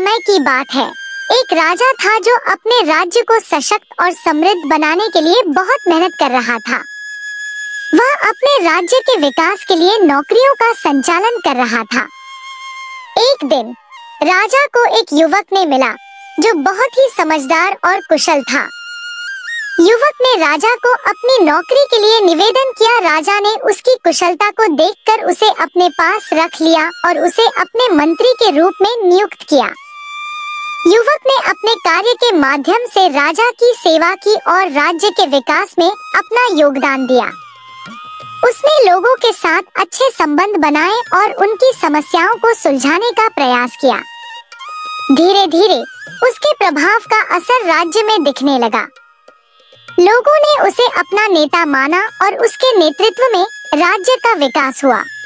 समय की बात है। एक राजा था जो अपने राज्य को सशक्त और समृद्ध बनाने के लिए बहुत मेहनत कर रहा था। वह अपने राज्य के विकास के लिए नौकरियों का संचालन कर रहा था। एक दिन राजा को एक युवक ने मिला जो बहुत ही समझदार और कुशल था। युवक ने राजा को अपनी नौकरी के लिए निवेदन किया। राजा ने उसकी कुशलता को देखकर उसे अपने पास रख लिया और उसे अपने मंत्री के रूप में नियुक्त किया। युवक ने अपने कार्य के माध्यम से राजा की सेवा की और राज्य के विकास में अपना योगदान दिया। उसने लोगों के साथ अच्छे संबंध बनाए और उनकी समस्याओं को सुलझाने का प्रयास किया। धीरे धीरे उसके प्रभाव का असर राज्य में दिखने लगा। लोगों ने उसे अपना नेता माना और उसके नेतृत्व में राज्य का विकास हुआ।